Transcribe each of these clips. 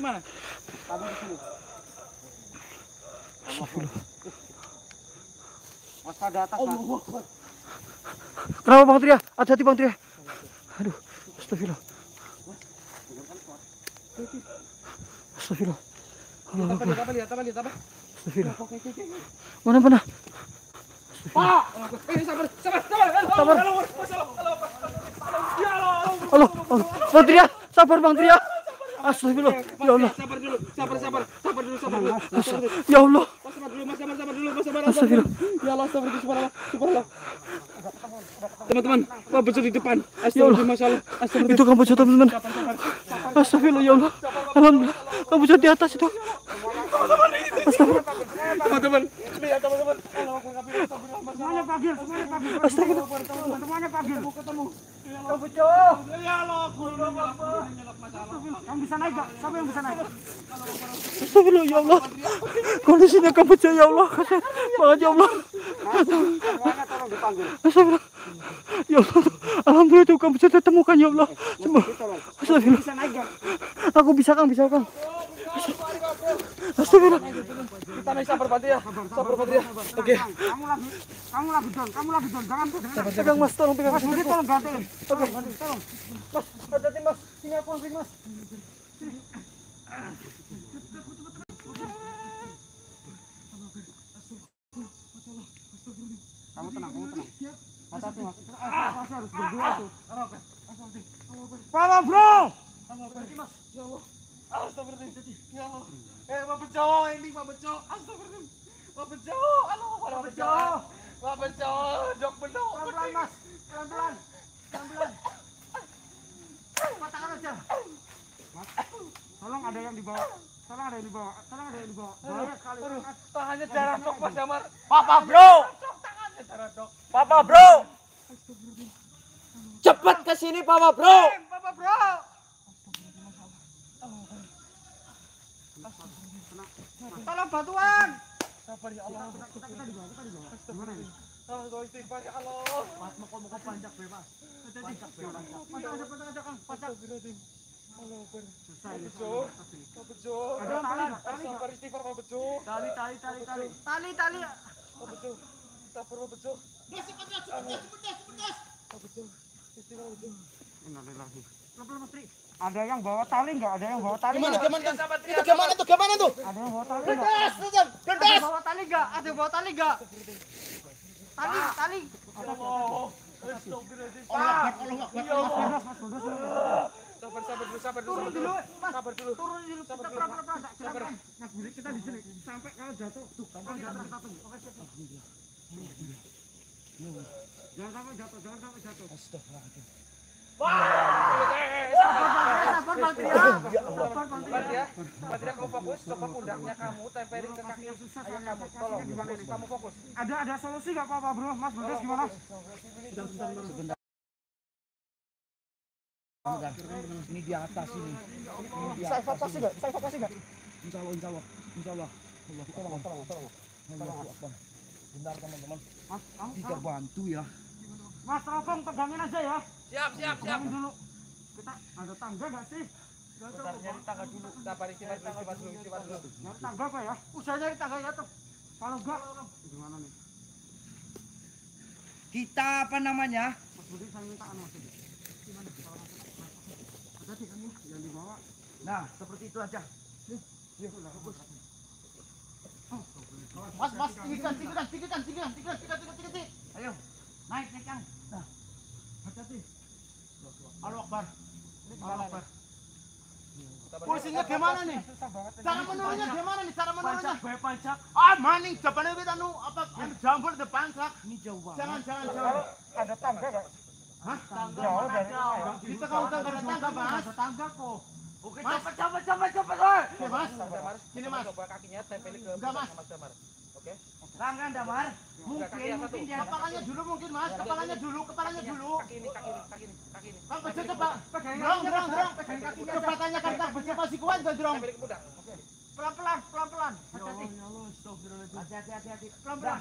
mana? Kami di sini. Waspada atas, Pak. Kenapa Bang Tria? Hati-hati Bang Tria. Aduh, astagfirullah. Astagfirullah. Lihat apa? Astagfirullah. Mana? Pak! Sabar. Allah. Bang Tria, sabar Bang Tria. Astagfirullah. Ya Allah. Sabar dulu. Ya Allah. Sabar dulu, Mas. Astagfirullah. Ya Allah, subhanallah. Teman-teman, Pak Bejo di depan. Ya Allah. Masalah. Itu Kang Bejo teman-teman. Astagfirullah ya Allah. Alhamdulillah. Kang Bejo di atas itu. Astagfirullah. Teman-teman, lihat teman-teman. Semuanya panggil. Astagfirullah. Semuanya panggil. Ketemu. Kang Bejo. Ya Allah, Yang bisa naik gak? Siapa yang bisa naik? Astagfirullah ya Allah. Kondisinya Kang Bejo ya Allah. Kasihan banget ya Allah. semuanya tolong dipanggil. Astagfirullah. Ya Allah. Alhamdulillah itu Kang Bejo ditemukan ya Allah. Astagfirullah. Bisa naik gak? Aku bisa Kang. Astagfirullah. Kita naik sabar Pak ya. Oke. Kamu lagi down. Jangan. Pegang Mas, tolong pegang. Mas Budi tolong gantiin. Oke. Tolong. Mas, hati-hati Mas. Sini aku angkat Mas. Kamu tenang. Hati-hati Mas. Mas harus berdua tuh. Papa bro. Mas. Ya Allah. Astagfirullahaladzim. Ya Allah. Pak Bejo, ini Pak Bejo. Astagfirullahaladzim. Pak Bejo. Pak Bejo. Dok bener. Pelan-pelan Mas. Pelan-pelan. Patahkan aja. Mas, tolong ada yang dibawa. Bahaya sekali. Tangannya darah dok Mas Damar. Papa bro, Tangannya darah dok. Papa bro, cepat ke sini Papa bro. Papa bro. Tolong bantuan. Sabar ya Allah. Kita dibawa. Gimana ini? Istighfar ya Allah. Mas, mau panjak bebas. Panjak. Panjak. Allah Akbar. Selesai. Pak Bejo. Ada tali. Sabar istighfar Pak Bejo. Tali. Pak Bejo. Sabar Pak Bejo. Pak Bejo. Istighfar Pak Bejo. Innalillahi. Pelan-pelan Mas Tri. Ada yang bawa tali enggak? Ada yang bawa tali enggak? Itu gimana tuh? Ada yang bawa tali enggak? Ada yang bawa tali enggak? Tali. Allah. Astagfirullahaladzim. Sabar dulu. Sabar dulu. Turun dulu. Sabar dulu. Sabar. Mas Budi kita di sini sampai kalau jatuh. Tuh, sampai jatuh satu. Oke, siap. Jangan sampai jatuh. Astagfirullahaladzim. Sabar Bang Tria. Pak Tria kamu fokus, coba pundaknya kamu tempelin ke kaki ayah kamu. Tolong, kamu fokus. Ada solusi enggak Pak Bro? Mas Budi gimana? Sebentar. Ini di atas ini. Saya evakuasi enggak? Insya Allah. Tolong. Bentar teman-teman. Mas, kamu Kita bantu ya. Mas Teropong pegangin aja ya. Siap. Pegangin dulu. Kita ada tangga enggak sih? Bentar, nyari tangga dulu. Sabar istighfar dulu. Nyari tangga apa ya? Usah nyari tangga ya tuh. Kalau enggak, gimana nih? Kita apa namanya? Mas Budi saya minta Mas Budi. Gimana kalau hati-hati kamu yang dibawa. Nah, seperti itu aja. Mas, tinggikan. Ayo, naik yang. Nah, Hati-hati. Allahu Akbar. Posisinya gimana nih? Cara menurunnya gimana nih? Pancak. Maning depannya kita apa jambul depan sak. Ini jauh banget. Jangan. Ada tangga nggak? Hah? Jauh dari Kita kalau udah ada tangga, Mas. Ada tangga kok. Oke, Mas. cepet, woy. Oke, Mas. Damar, Sini, Mas. coba kakinya tempelin ke Enggak, Mas. Mas Damar. Oke. Langgan Damar. Kaki yang satu. Mungkin dia. Kepalanya dulu mungkin, Mas. Kepalanya dulu. Kaki ini. Bang Bejo coba pegang gerong. Pegang kakinya. Coba tanyakan Kang Bejo masih kuat enggak gerong? Tempelin ke pundak. Pelan-pelan. Hati-hati. Hati-hati. Pelan-pelan.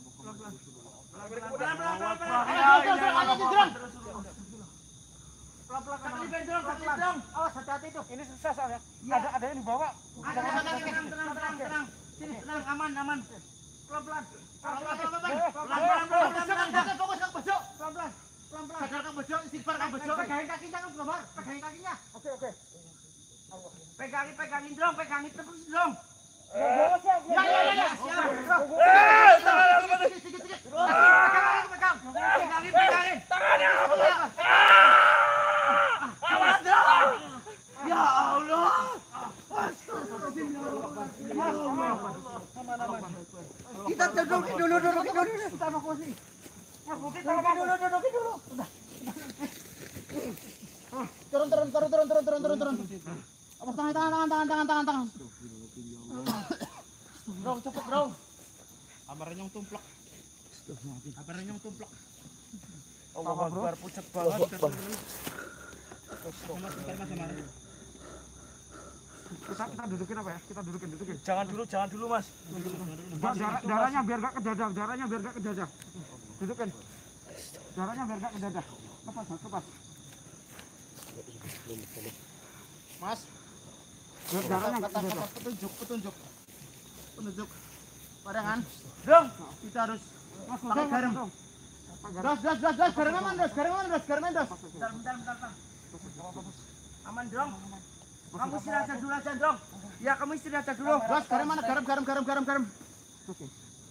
Tempelin ke pundak. Ayo, gerong. Pelan-pelan kan. Kaki bendong, kaki bendong. Awas hati-hati tuh. Ini susah soalnya. Ya. Ada yang dibawa. Tenang. Sini, tenang, aman. Pelan-pelan. Pelan-pelan. Fokus Kang Bejo. Pelan-pelan. Sadar Kang Bejo, istighfar Kang Bejo. Pegangin kakinya Kang Gambar. Pegangin kakinya. Oke. Pegangin dong, pegangin terus dong. Ya. Siap. Sedikit. Pegang. Pegangin. Awas dong. Ya Allah. Kita dudukin dulu. Kita evakuasi. Dudukin dulu. Turun. Awas tangan. Dong, cepet dong. Amarnya tumplak. Allah Akbar, pucat banget. Kita dudukin apa ya? Kita dudukin. Jangan dulu Mas. Darahnya biar gak ke dada. Dudukin. Darahnya biar gak ke dada. Lepas. Mas, Darahnya gak ke dada. kata petunjuk. Padangan. Dong. Kita harus Pakai garam. Das. Garam mana, Das? Bentar. Aman dong. Kamu istirahat dulu aja dong. Ya, kamu istirahat dulu. Das, garam mana? Garam. Oke.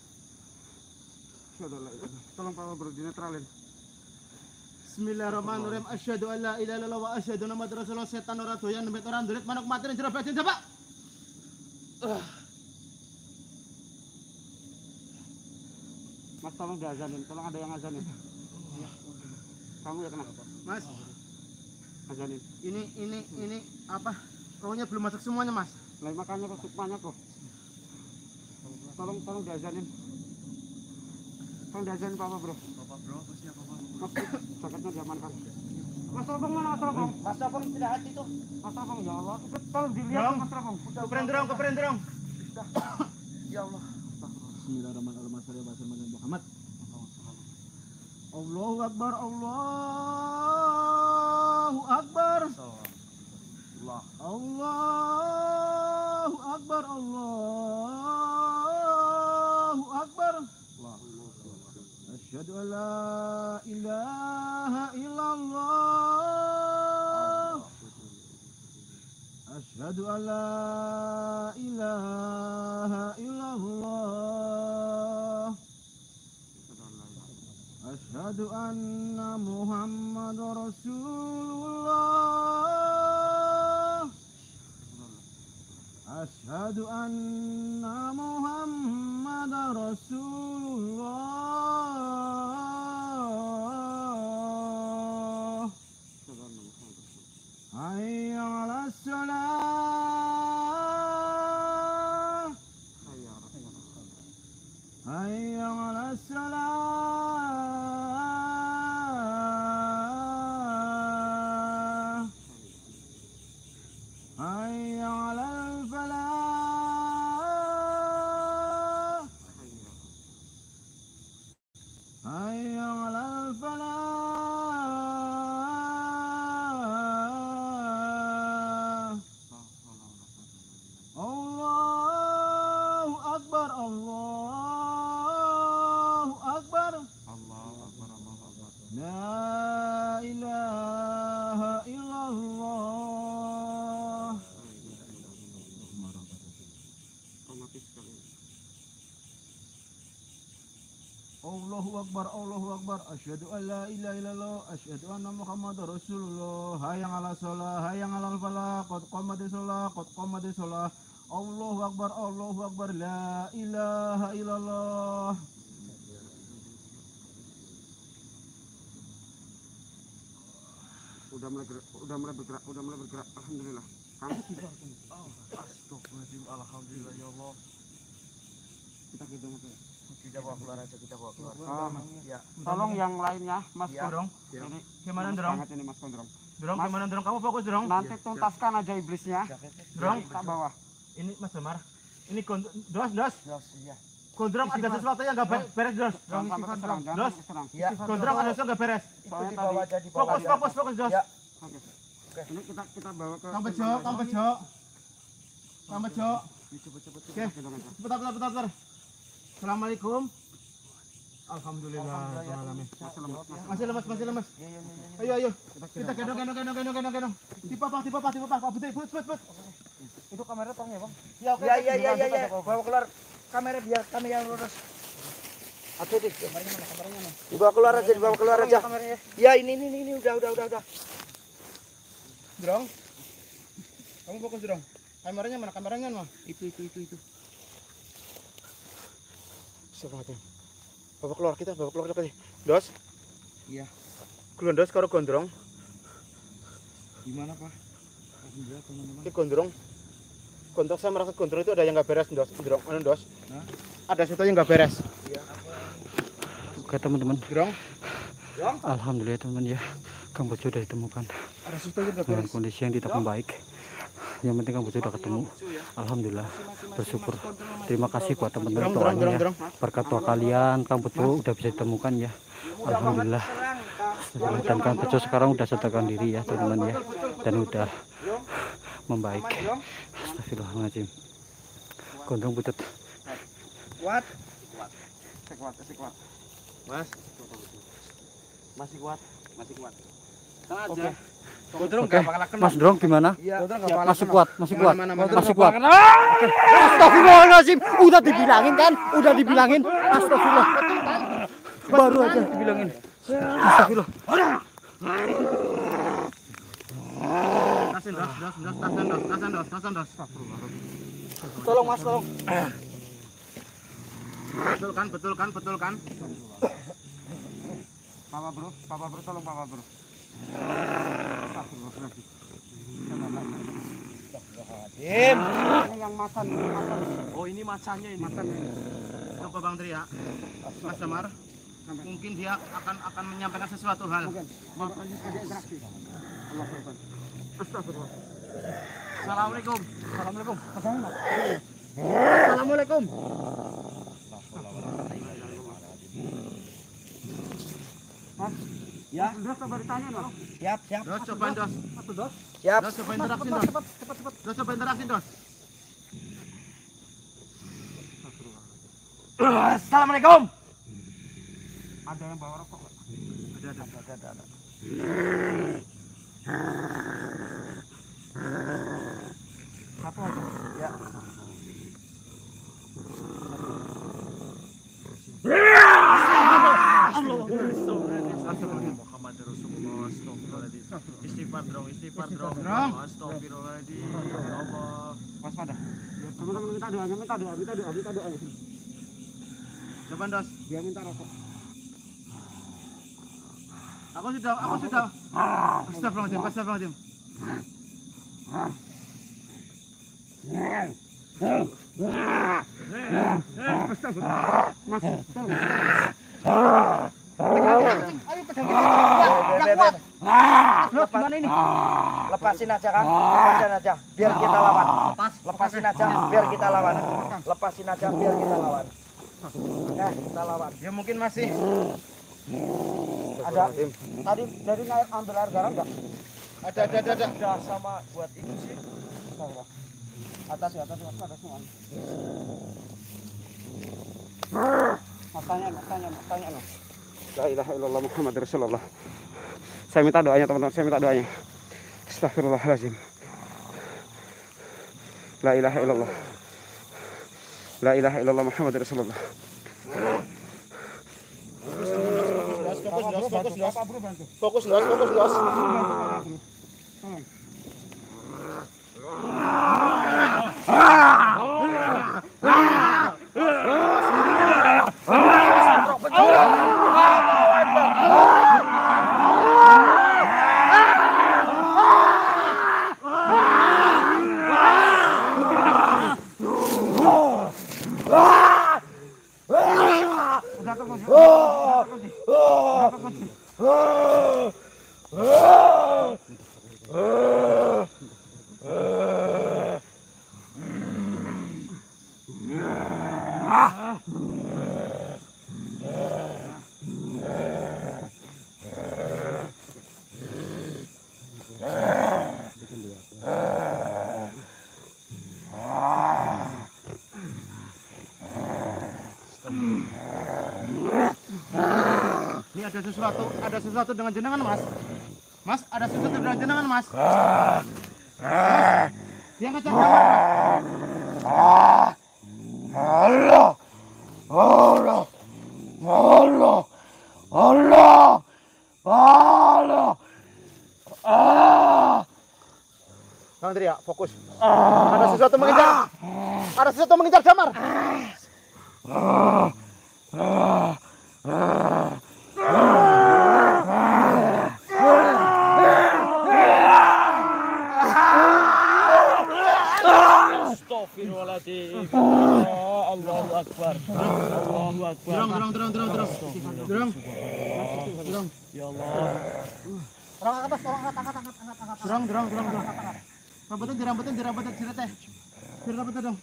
Tolong Pak Bro dinetralin. Bismillahirrahmanirrahim. Asyhadu an la ilaha illallah wa asyhadu anna Muhammadar Rasulullah. Setan ora doyan nembet ora ndulit manuk mati ning jero batin coba. Mas tolong diazanin, tolong ada yang azanin. Kamu ya kena. Mas, Azanin. ini apa? Rohnya belum masuk semuanya, Mas. Lah makanya kok sukmanya kok. Tolong diazanin. Tolong diazanin Pak Bro. Mas, jaketnya diamankan. Mas Topong mana Mas Topong? Mas Topong istirahat itu. Mas Topong ya Allah. Tolong dilihat Mas Topong. Kepren derong. Ya Allah. Bismillahirrahmanirrahim. Muhammad. Allahu Akbar. Allahu Akbar. Allahu Akbar. Allahu Akbar. Asyhadu an la ilaha illallah. Asyhadu an la ilaha illallah. Asyhadu anna Muhammadar Rasulullah. Asyhadu anna Muhammadar Rasulullah. Hayya 'alas salah. Hayya 'alas salah. Hayya 'alal falah. Hayya 'alal falah. Allahu Akbar. Allahu Akbar. La ilaha illallah. Allahu Akbar. Asyhadu an la ilaha illallah. Asyhadu anna Muhammadar Rasulullah. Hayya 'alas shalah, hayya 'alal falah. Qad qamatis shalah. Allahu Akbar. La ilaha illallah. Udah mulai bergerak. Alhamdulillah. Kang. Astagfirullahaladzim. Alhamdulillah ya Allah. Kita gitu aja. Kita bawa keluar aja, Ya. Tolong yang lainnya, Mas Ya. Kondrong. Ya. Ini Gimana, bagus Drong? banget ini Mas Kondrong. Drong, Mas. gimana Drong? Kamu fokus Drong. Nanti tuntaskan aja iblisnya. Drong, Tak bawa. ini Mas Damar. Ini Dos. Iya. Gondrong ada sesuatu yang nggak beres, Dos. Jangan sampai keserang. Dos. Keserang. Ya. Gondrong ada sesuatu nggak beres. Itu dibawa aja, Fokus, Dos. Ya. Ini kita bawa ke Kang Bejo. Oke. Bentar. Assalamualaikum. Alhamdulillah. Masih lemas. Ayo. Kita gendong. Tipe Pak. But. itu kamera tong ya, Bang. Ya. Bawa keluar kamera biar kami yang lurus. Aduh, Dik. Kameranya mana? Dibawa keluar aja. Kameranya. Ya, ini udah. Drong. Kamu fokus, Drong. Kameranya mah? Itu. Sebentar. Bawa keluar kita. Dos. Iya. Keluar dos karo gondrong. Gimana, Pak? Alhamdulillah, teman-teman. Ini gondrong. Gondrong saya merasa gondrong itu ada yang nggak beres, dos. Dos. Hah? Ada sesuatu yang nggak beres. Iya. Oke teman-teman, Drong. alhamdulillah teman ya, Kang Bejo sudah ditemukan Ada sesuatu yang nggak dengan beres. kondisi yang tidak membaik. Yang penting Kang Bejo sudah ketemu. Alhamdulillah, bersyukur. Terima kasih buat teman-teman doanya ya. Berkat doa kalian Kang Bejo udah bisa ditemukan ya. Alhamdulillah. Dan Kang Bejo sekarang udah sadarkan diri ya teman-teman ya, dan udah membaik. Astagfirullahaladzim. Gondrong pucat. Kuat. Kuat. Mas. Masih kuat. Tenang Oke. aja. Gondrong Oke, nggak bakalan kena. Mas Drong gimana? Iya. Masih kuat. Mana? Masih kuat. Astagfirullahaladzim, udah dibilangin kan? Astagfirullah. Baru aja dibilangin. Astagfirullah. Tasan dos. Tolong Mas, tolong. Betul kan? Papa bro, tolong Papa bro. Ini yang macan. Oh, ini macannya ini. Coba Bang Tri ya. Mas Damar. Mungkin dia akan menyampaikan sesuatu hal. Astagfirullah. Assalamualaikum. Ya. Dos coba ditanya loh. Siap. Dos, cobain dos. Siap. Dos, coba interaksi dos. Dos, coba interaksi dos. Assalamualaikum. Ada yang bawa rokok nggak? Ada. Satu aja. Ya. Muhammad Rasulullah, astagfirullahaladzim. Istighfar dong. Astagfirullahaladzim. Allah. Waspada. Teman-teman minta doa. Coba dos. Dia minta rokok. Aku sudah. Astagfirullahaladzim. Gimana ini? Lepasin aja kan? Biar kita lawan. Lepasin aja biar kita lawan. Nah, kita lawan. Ya mungkin masih. Ada. Tadi dari naik ambil air garam enggak? Ada. Udah sama buat itu sih. Atas semua. Matanya. La ilaha illallah Muhammad Rasulullah. Saya minta doanya teman-teman, Astagfirullahaladzim. La ilaha illallah Muhammad Rasulullah. Fokus dos. ada sesuatu dengan jenengan, Mas. Mas, ada sesuatu dengan jenengan, Mas. Dia ngajak. Allah. Allah. Allah. Allah. Allah. Jangan teriak, fokus. Ada sesuatu mengejar. Ada sesuatu mengejar Damar. Astagfirullahaladzim. Allahu Akbar. Allahu Akbar. Durang. Ya Allah. Orang atas, orang angkat. Durang. Rambutan cerita teh. Cerita dong.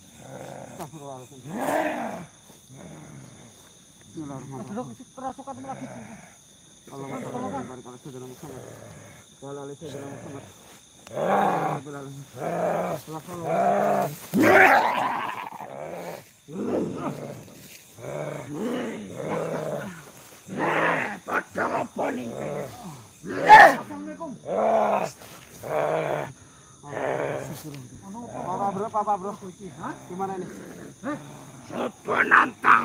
Kerasukan lagi. Apa bro? Hah? Gimana ini? Penantang.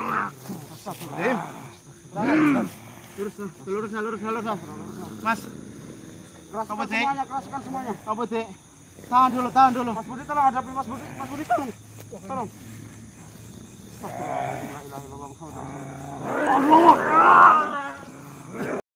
Lurus. Mas. Keraskan semuanya. Apa dek? Tahan dulu. Mas Budi tolong hadapi Mas Budi tolong. Tolong. Allah.